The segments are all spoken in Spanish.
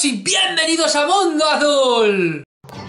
todos y bienvenidos a Mundo Azul.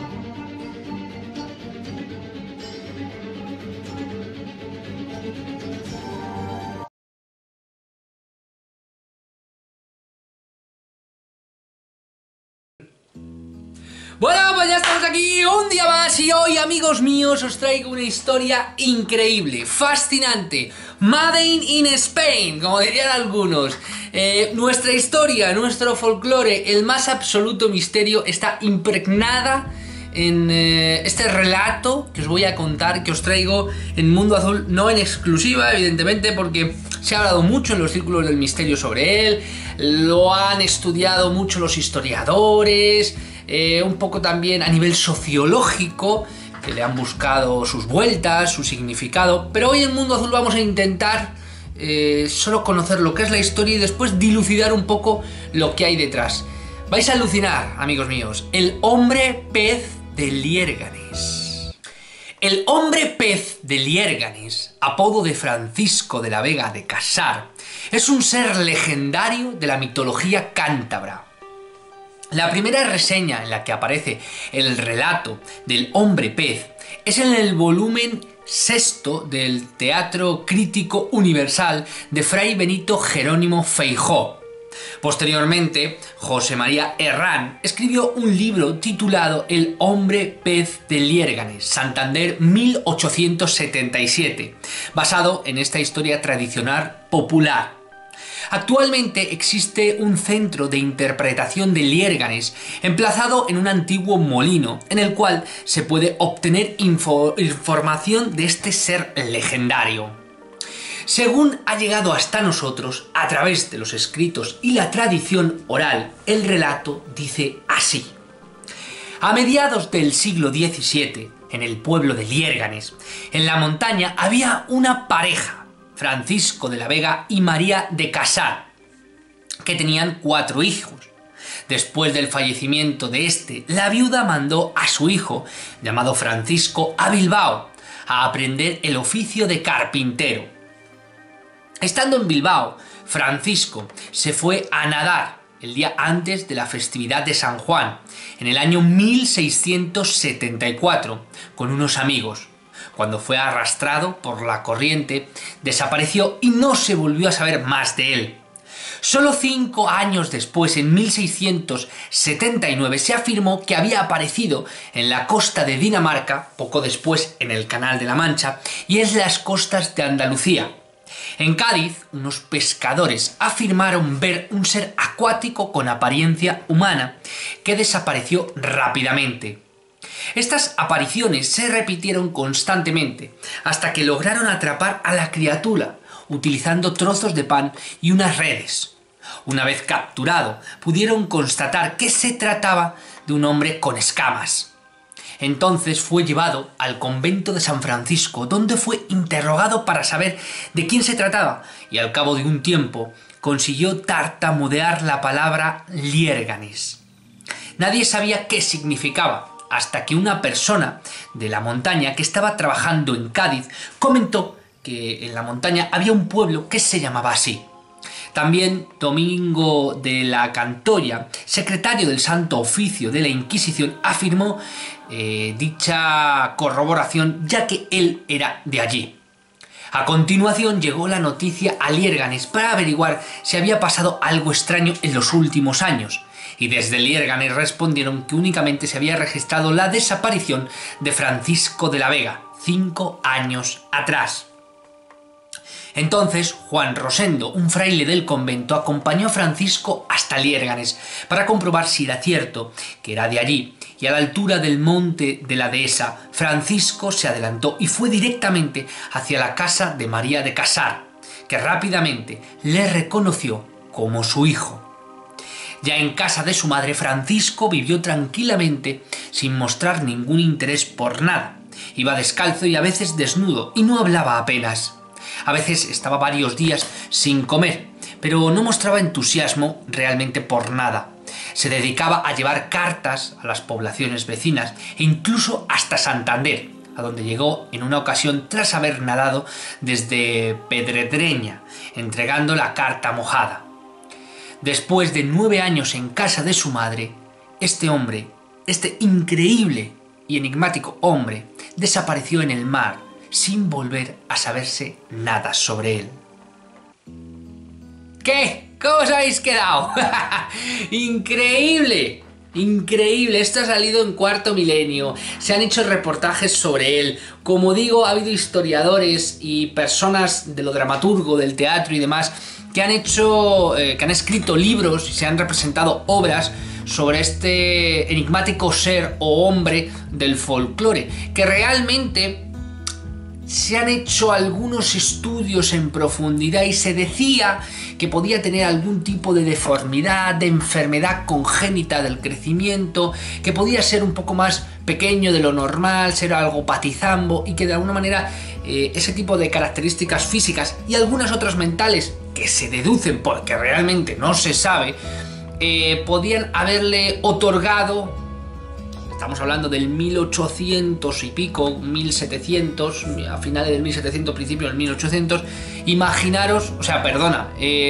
Bueno, pues ya estamos aquí un día más y hoy, amigos míos, os traigo una historia increíble, fascinante, Made in Spain, como dirían algunos. Nuestra historia, nuestro folclore, el más absoluto misterio está impregnada en este relato que os voy a contar, que os traigo en Mundo Azul, no en exclusiva, evidentemente, porque se ha hablado mucho en los círculos del misterio sobre él, lo han estudiado mucho los historiadores, un poco también a nivel sociológico, que le han buscado sus vueltas, su significado, pero hoy en Mundo Azul vamos a intentar solo conocer lo que es la historia y después dilucidar un poco lo que hay detrás. Vais a alucinar, amigos míos, el hombre pez de Liérganes. El hombre pez de Liérganes, apodo de Francisco de la Vega de Casar, es un ser legendario de la mitología cántabra. La primera reseña en la que aparece el relato del hombre pez es en el volumen sexto del Teatro Crítico Universal de Fray Benito Jerónimo Feijoo. Posteriormente, José María Herrán escribió un libro titulado El hombre pez de Liérganes, Santander 1877, basado en esta historia tradicional popular. Actualmente existe un centro de interpretación de Liérganes emplazado en un antiguo molino en el cual se puede obtener información de este ser legendario. Según ha llegado hasta nosotros a través de los escritos y la tradición oral, el relato dice así. A mediados del siglo XVII, en el pueblo de Liérganes, en la montaña había una pareja, Francisco de la Vega y María de Casar, que tenían 4 hijos. Después del fallecimiento de este, la viuda mandó a su hijo, llamado Francisco, a Bilbao, a aprender el oficio de carpintero. Estando en Bilbao, Francisco se fue a nadar el día antes de la festividad de San Juan, en el año 1674, con unos amigos. Cuando fue arrastrado por la corriente, desapareció y no se volvió a saber más de él. Solo 5 años después, en 1679, se afirmó que había aparecido en la costa de Dinamarca, poco después en el Canal de la Mancha y en las costas de Andalucía. En Cádiz, unos pescadores afirmaron ver un ser acuático con apariencia humana que desapareció rápidamente. Estas apariciones se repitieron constantemente hasta que lograron atrapar a la criatura utilizando trozos de pan y unas redes. Una vez capturado, pudieron constatar que se trataba de un hombre con escamas. Entonces fue llevado al convento de San Francisco, donde fue interrogado para saber de quién se trataba y al cabo de un tiempo consiguió tartamudear la palabra Liérganes. Nadie sabía qué significaba, hasta que una persona de la montaña que estaba trabajando en Cádiz comentó que en la montaña había un pueblo que se llamaba así. También Domingo de la Cantoya, secretario del Santo Oficio de la Inquisición, afirmó dicha corroboración, ya que él era de allí. A continuación llegó la noticia a Liérganes para averiguar si había pasado algo extraño en los últimos años, y desde Liérganes respondieron que únicamente se había registrado la desaparición de Francisco de la Vega, 5 años atrás. Entonces Juan Rosendo, un fraile del convento, acompañó a Francisco hasta Liérganes para comprobar si era cierto que era de allí, y a la altura del monte de la dehesa, Francisco se adelantó y fue directamente hacia la casa de María de Casar, que rápidamente le reconoció como su hijo. Ya en casa de su madre, Francisco vivió tranquilamente sin mostrar ningún interés por nada. Iba descalzo y a veces desnudo y no hablaba apenas. A veces estaba varios días sin comer, pero no mostraba entusiasmo realmente por nada. Se dedicaba a llevar cartas a las poblaciones vecinas e incluso hasta Santander, a donde llegó en una ocasión tras haber nadado desde Pedredreña, entregando la carta mojada. Después de 9 años en casa de su madre, este hombre, este increíble y enigmático hombre, desapareció en el mar sin volver a saberse nada sobre él. ¿Qué? ¿Cómo os habéis quedado? ¡Increíble! Increíble, esto ha salido en Cuarto Milenio, se han hecho reportajes sobre él. Como digo, ha habido historiadores y personas de lo dramaturgo, del teatro y demás que han escrito libros y se han representado obras sobre este enigmático ser o hombre del folclore, que realmente se han hecho algunos estudios en profundidad y se decía que podía tener algún tipo de deformidad, de enfermedad congénita del crecimiento, que podía ser un poco más pequeño de lo normal, ser algo patizambo y que de alguna manera ese tipo de características físicas y algunas otras mentales que se deducen porque realmente no se sabe, podían haberle otorgado. Estamos hablando del 1800 y pico, 1700, a finales del 1700, principio del 1800. Imaginaros, o sea, perdona,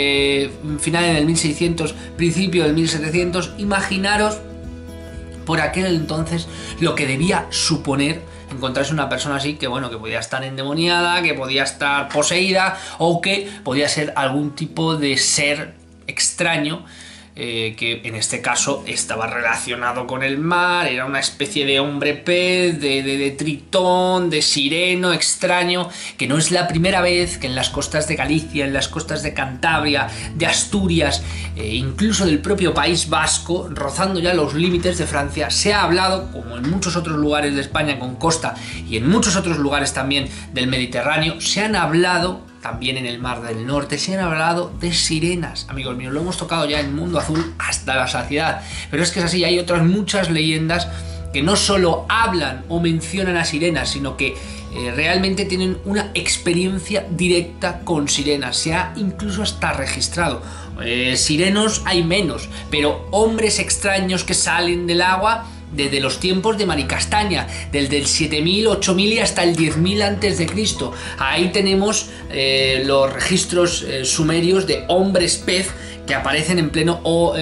finales del 1600, principio del 1700. Imaginaros por aquel entonces lo que debía suponer encontrarse una persona así, que bueno, que podía estar endemoniada, que podía estar poseída o que podía ser algún tipo de ser extraño. Que en este caso estaba relacionado con el mar, era una especie de hombre pez, de tritón, de sireno extraño, que no es la primera vez que en las costas de Galicia, en las costas de Cantabria, de Asturias, incluso del propio País Vasco, rozando ya los límites de Francia, se ha hablado, como en muchos otros lugares de España con costa y en muchos otros lugares también del Mediterráneo, se han hablado también en el Mar del Norte, se han hablado de sirenas. Amigos míos, lo hemos tocado ya en Mundo Azul hasta la saciedad. Pero es que es así, hay otras muchas leyendas que no solo hablan o mencionan a sirenas, sino que realmente tienen una experiencia directa con sirenas. Se ha incluso hasta registrado. Sirenos hay menos, pero hombres extraños que salen del agua desde los tiempos de Maricastaña, desde el 7000, 8000 y hasta el 10.000 antes de Cristo. Ahí tenemos los registros sumerios de hombres pez que aparecen en pleno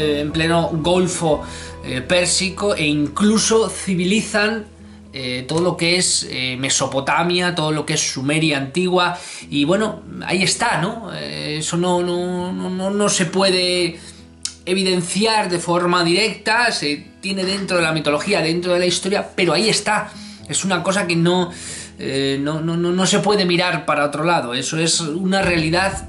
Golfo Pérsico e incluso civilizan todo lo que es Mesopotamia, todo lo que es Sumeria antigua. Y bueno, ahí está, ¿no? Eso no se puede evidenciar de forma directa, se tiene dentro de la mitología, dentro de la historia, pero ahí está. Es una cosa que no se puede mirar para otro lado. Eso es una realidad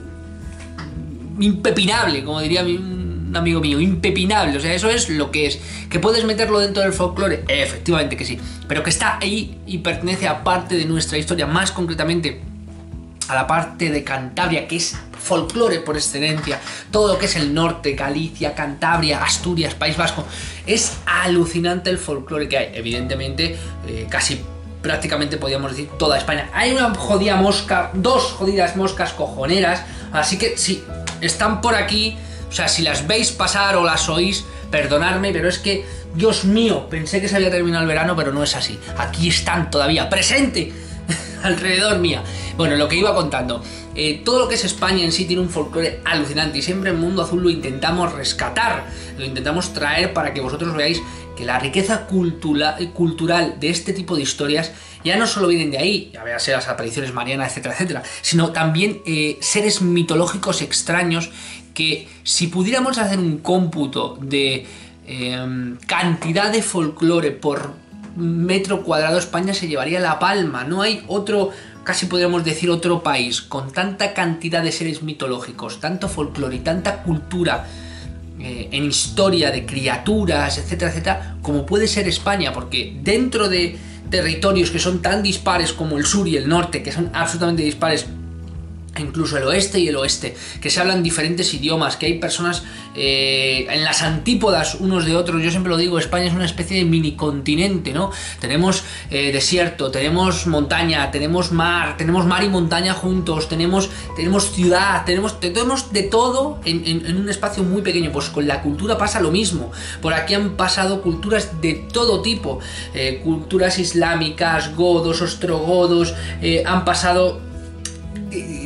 impepinable, como diría un amigo mío, impepinable. O sea, eso es lo que es. ¿Que puedes meterlo dentro del folclore? Efectivamente que sí, pero que está ahí y pertenece a parte de nuestra historia, más concretamente a la parte de Cantabria, que es folclore por excelencia. Todo lo que es el norte, Galicia, Cantabria, Asturias, País Vasco, es alucinante el folclore que hay. Evidentemente, casi prácticamente podríamos decir toda España. Hay una jodida mosca, dos jodidas moscas cojoneras, así que si están por aquí, o sea, si las veis pasar o las oís, perdonadme, pero es que, Dios mío, pensé que se había terminado el verano, pero no es así. Aquí están todavía, presente alrededor mía. Bueno, lo que iba contando, todo lo que es España en sí tiene un folclore alucinante y siempre en Mundo Azul lo intentamos rescatar, lo intentamos traer para que vosotros veáis que la riqueza cultural de este tipo de historias ya no solo vienen de ahí, ya veas las apariciones marianas, etcétera, etcétera, sino también seres mitológicos extraños que, si pudiéramos hacer un cómputo de cantidad de folclore por metro cuadrado, España se llevaría la palma. No hay otro, casi podríamos decir otro país con tanta cantidad de seres mitológicos, tanto folclore y tanta cultura en historia de criaturas, etcétera, etcétera, como puede ser España, porque dentro de territorios que son tan dispares como el sur y el norte, que son absolutamente dispares, incluso el oeste y el oeste, que se hablan diferentes idiomas, que hay personas en las antípodas unos de otros. Yo siempre lo digo, España es una especie de mini continente, ¿no? Tenemos desierto, tenemos montaña, tenemos mar y montaña juntos, tenemos ciudad, tenemos de todo en un espacio muy pequeño. Pues con la cultura pasa lo mismo. Por aquí han pasado culturas de todo tipo, culturas islámicas, godos, ostrogodos, han pasado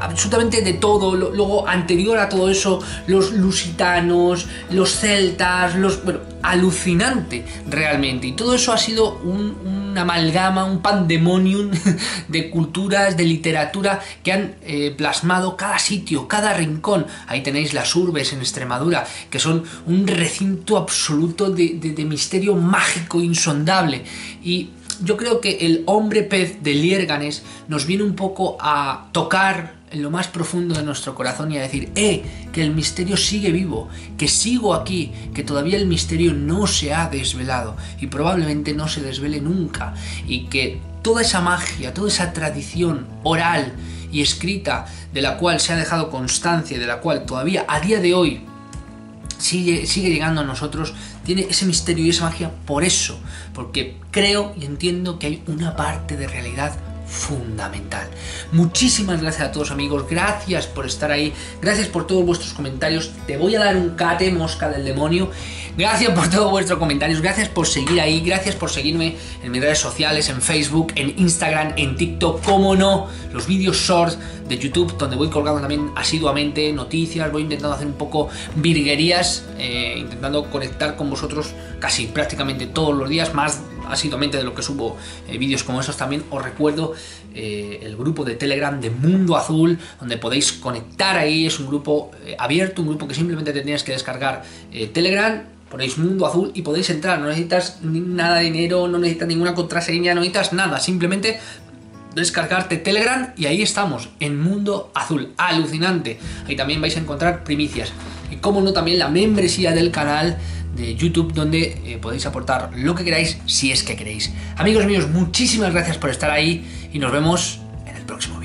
absolutamente de todo. Luego, anterior a todo eso, los lusitanos, los celtas, bueno, alucinante realmente. Y todo eso ha sido una amalgama, un pandemonium de culturas, de literatura que han plasmado cada sitio, cada rincón. Ahí tenéis las urbes en Extremadura, que son un recinto absoluto de misterio mágico, insondable. Y yo creo que el hombre pez de Liérganes nos viene un poco a tocar en lo más profundo de nuestro corazón y a decir, que el misterio sigue vivo, que sigo aquí, que todavía el misterio no se ha desvelado y probablemente no se desvele nunca, y que toda esa magia, toda esa tradición oral y escrita de la cual se ha dejado constancia, de la cual todavía a día de hoy sigue llegando a nosotros, tiene ese misterio y esa magia por eso, porque creo y entiendo que hay una parte de realidad fundamental. Muchísimas gracias a todos, amigos, gracias por estar ahí, gracias por todos vuestros comentarios. Te voy a dar un cate, mosca del demonio. Gracias por todos vuestros comentarios, gracias por seguir ahí, gracias por seguirme en mis redes sociales, en Facebook, en Instagram, en TikTok, como no, los vídeos shorts de YouTube, donde voy colgando también asiduamente noticias, voy intentando hacer un poco virguerías, intentando conectar con vosotros casi prácticamente todos los días, más asiduamente de lo que subo vídeos como estos. También os recuerdo el grupo de Telegram de Mundo Azul, donde podéis conectar ahí. Es un grupo abierto, un grupo que simplemente tendrías que descargar Telegram, ponéis Mundo Azul y podéis entrar. No necesitas nada de dinero, no necesitas ninguna contraseña, no necesitas nada, simplemente descargarte Telegram y ahí estamos, en Mundo Azul. Alucinante. Ahí también vais a encontrar primicias y, como no, también la membresía del canal de YouTube, donde podéis aportar lo que queráis, si es que queréis. Amigos míos, muchísimas gracias por estar ahí y nos vemos en el próximo.